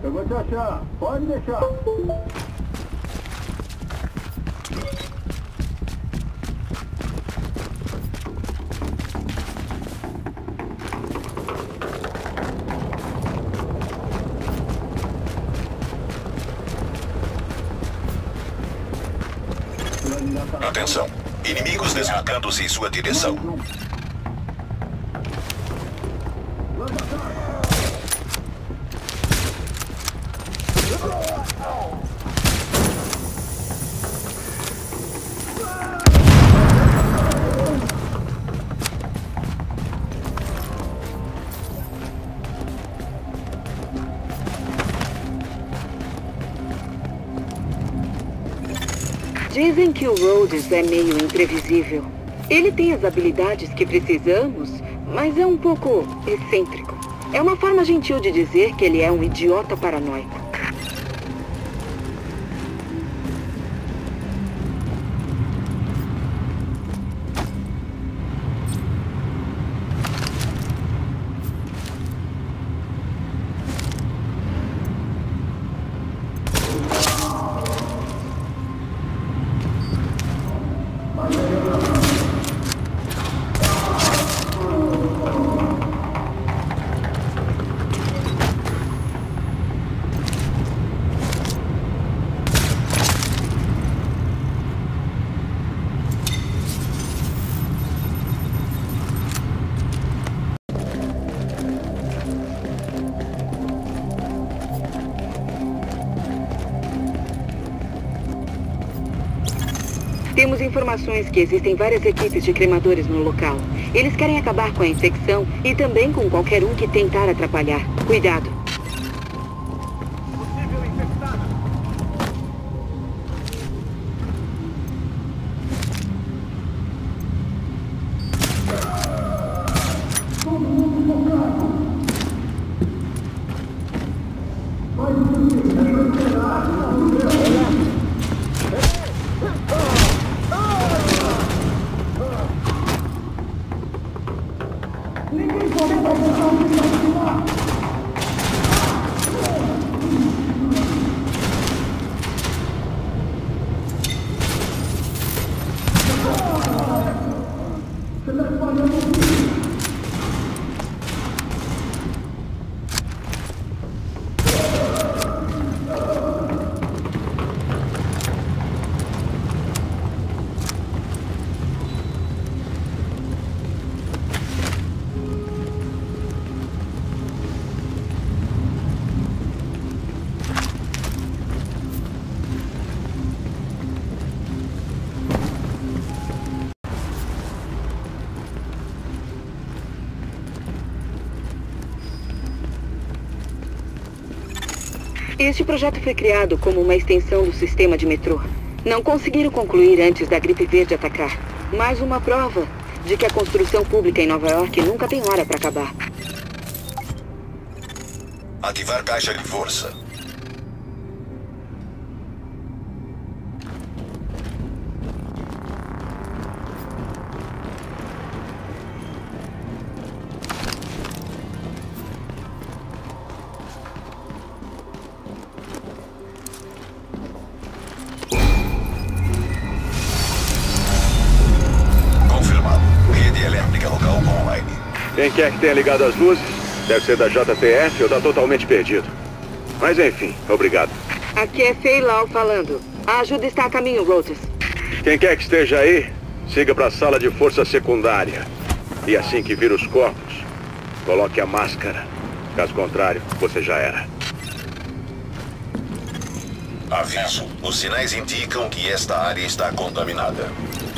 Eu vou te achar. Pode deixar. Atenção. Inimigos deslocando-se em sua direção. Dizem que o Rhodes é meio imprevisível. Ele tem as habilidades que precisamos, mas é um pouco excêntrico. É uma forma gentil de dizer que ele é um idiota paranoico. Temos informações que existem várias equipes de cremadores no local. Eles querem acabar com a infecção e também com qualquer um que tentar atrapalhar. Cuidado. Possível infectado. Todo mundo focado. Vai desistir, é pra esperar. Ninguém pode passar o que está lá. Você está espalhando o vídeo. Este projeto foi criado como uma extensão do sistema de metrô. Não conseguiram concluir antes da gripe verde atacar. Mais uma prova de que a construção pública em Nova York nunca tem hora para acabar. Ativar caixa de força. Quem quer que tenha ligado as luzes, deve ser da JTF ou tá totalmente perdido. Mas enfim, obrigado. Aqui é Feilau falando. A ajuda está a caminho, Rhodes. Quem quer que esteja aí, siga para a sala de força secundária. E assim que vir os corpos, coloque a máscara. Caso contrário, você já era. Aviso. Os sinais indicam que esta área está contaminada.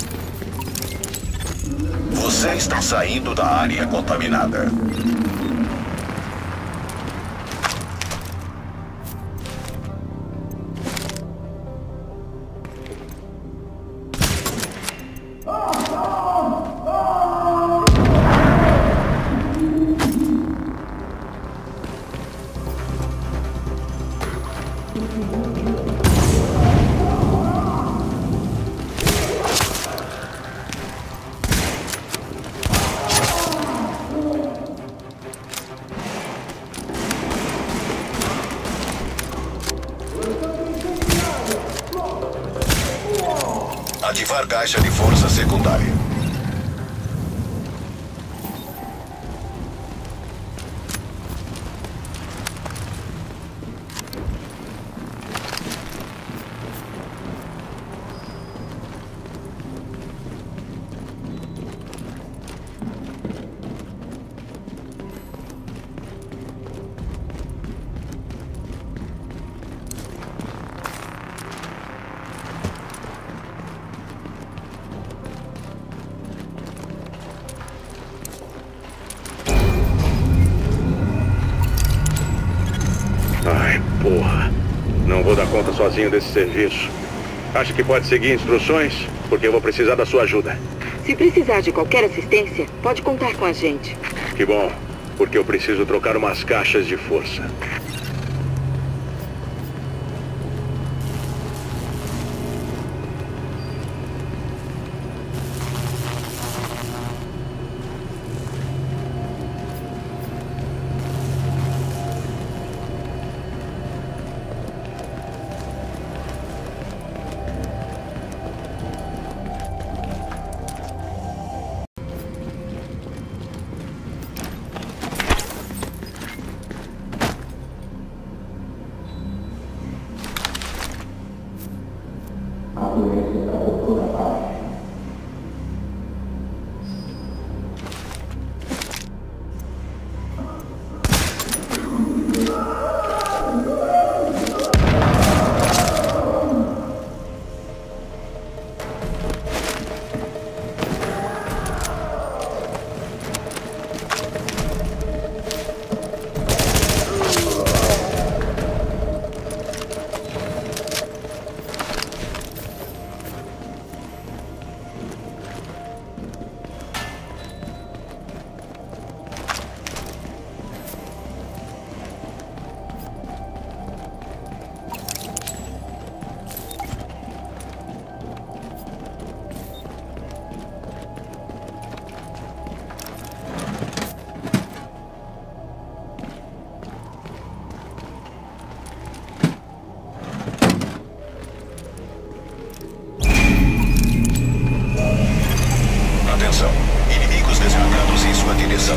Você está saindo da área contaminada. Ativar caixa de força secundária. Ai, porra. Não vou dar conta sozinho desse serviço. Acha que pode seguir instruções? Porque eu vou precisar da sua ajuda. Se precisar de qualquer assistência, pode contar com a gente. Que bom, porque eu preciso trocar umas caixas de força. Atenção, inimigos deslocados em sua direção.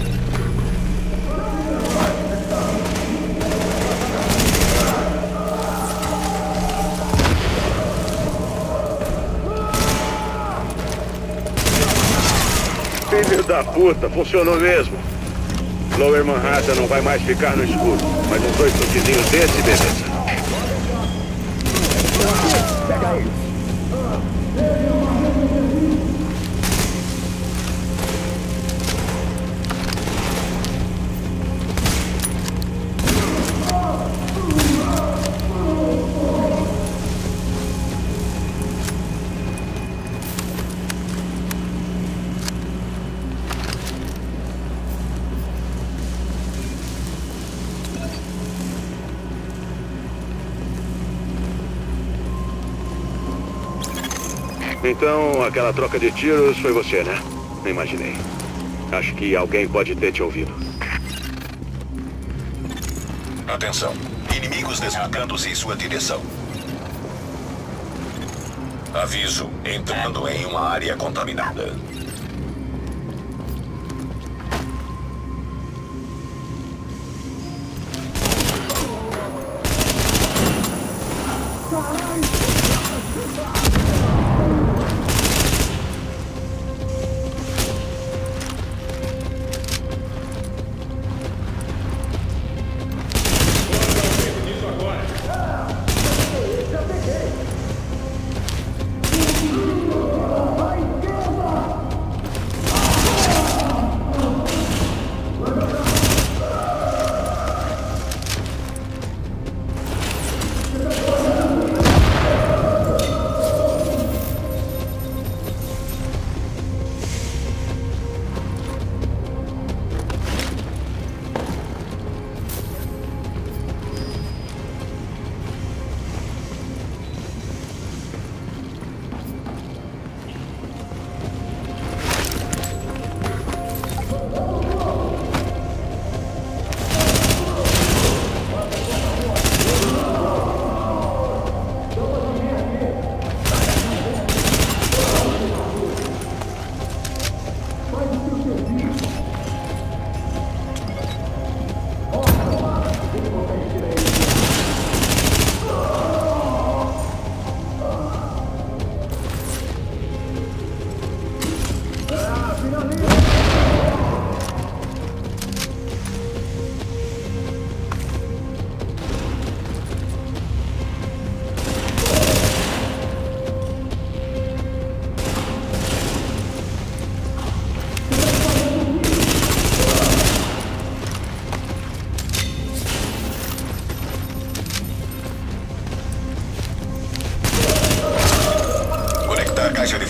Filho da puta, funcionou mesmo. Lower Manhattan não vai mais ficar no escuro. Mas uns 2 truquezinhos desse, beleza. Pega ele. Então, aquela troca de tiros foi você, né? Não imaginei. Acho que alguém pode ter te ouvido. Atenção, inimigos deslocando-se em sua direção. Aviso, entrando em uma área contaminada.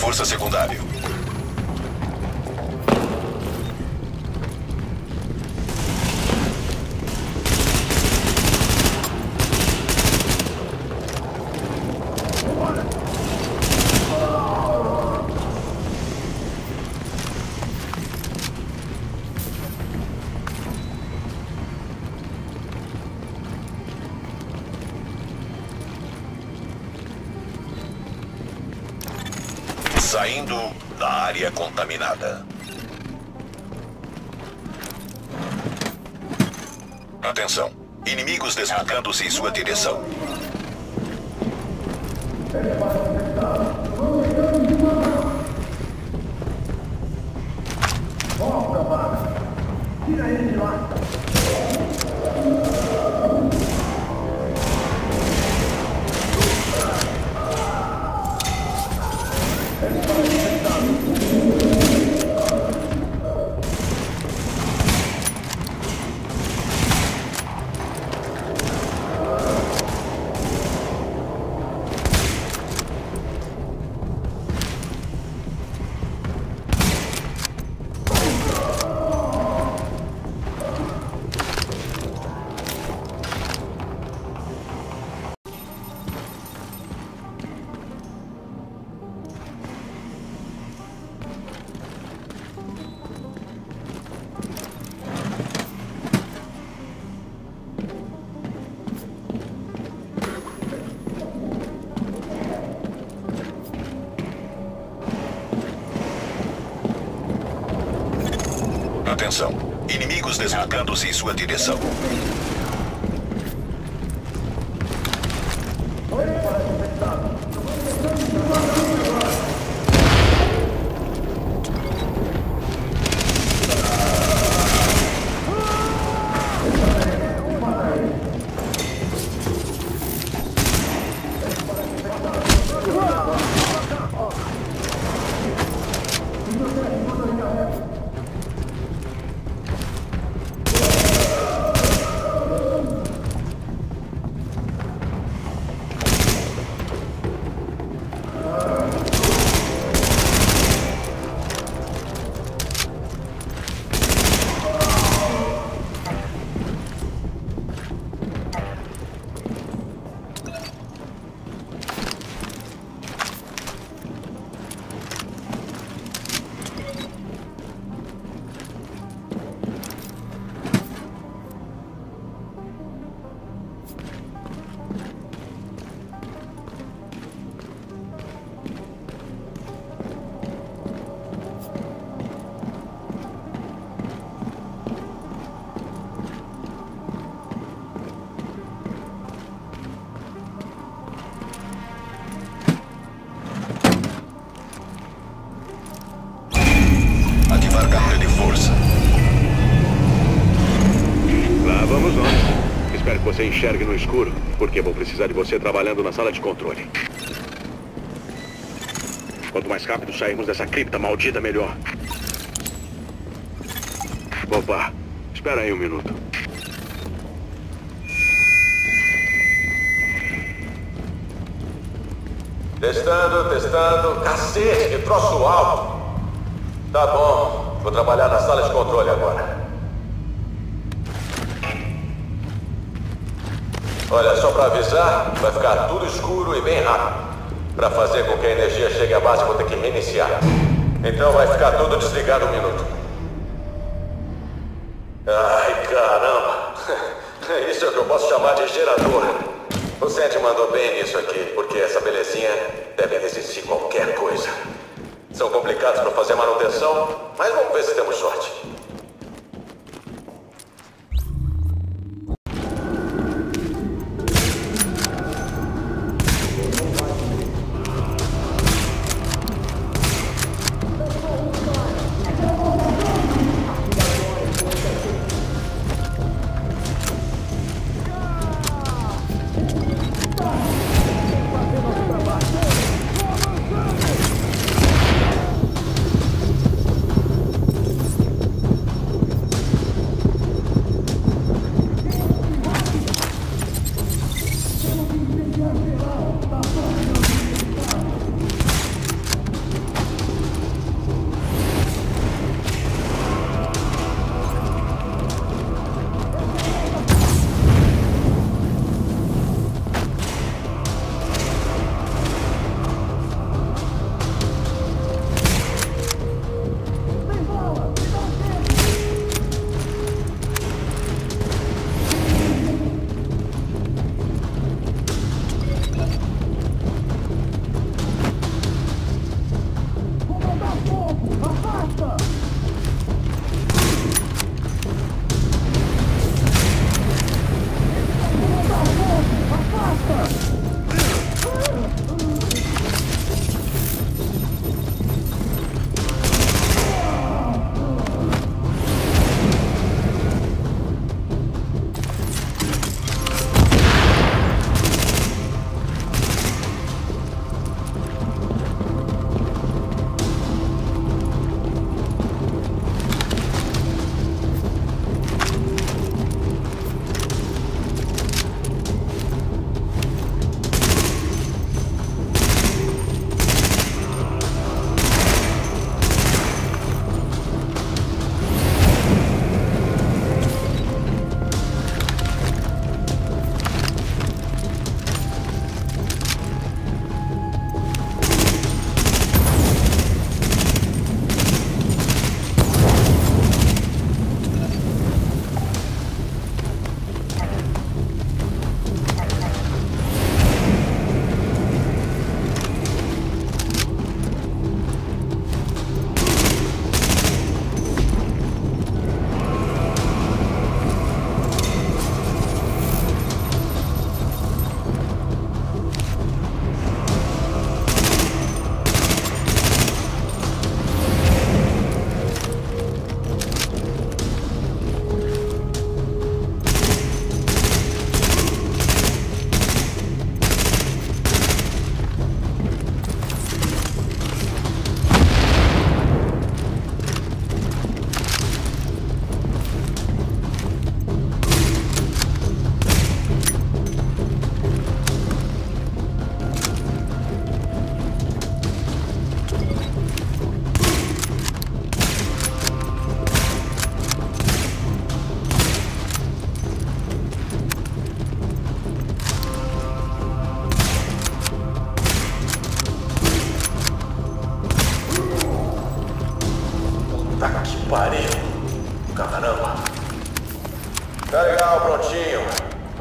força secundário. Saindo da área contaminada. Atenção. Inimigos deslocando-se em sua direção. Tira ele de lá. Atenção. Inimigos deslocando-se em sua direção. Ativar câmera de força. Lá vamos nós. Espero que você enxergue no escuro, porque vou precisar de você trabalhando na sala de controle. Quanto mais rápido sairmos dessa cripta maldita, melhor. Opa, espera aí um minuto. Testando. Cacete, que troço alto. Tá bom, vou trabalhar na sala de controle agora. Olha, só pra avisar, vai ficar tudo escuro e bem rápido. Pra fazer com que a energia chegue à base, vou ter que reiniciar. Então vai ficar tudo desligado um minuto. Ai, caramba. Isso é o que eu posso chamar de gerador. O Sandy mandou bem nisso aqui, porque essa belezinha deve resistir qualquer coisa. São complicados para fazer manutenção, mas vamos ver se temos sorte.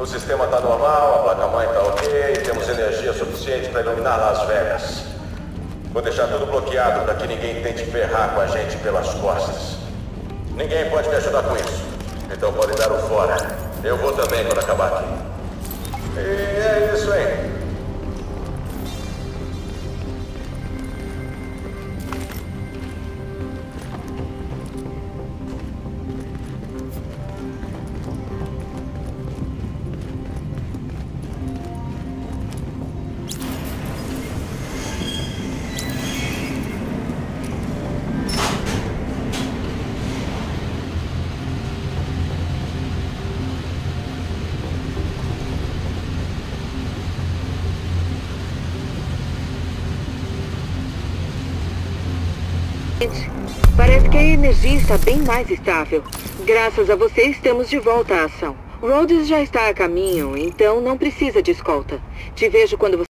O sistema tá normal, a placa-mãe tá ok, temos energia suficiente para iluminar Las Vegas. Vou deixar tudo bloqueado para que ninguém tente ferrar com a gente pelas costas. Ninguém pode me ajudar com isso, então pode dar o fora. Eu vou também quando acabar aqui. E é isso, hein? Parece que a energia está bem mais estável. Graças a você, estamos de volta à ação. Rhodes já está a caminho, então não precisa de escolta. Te vejo quando você...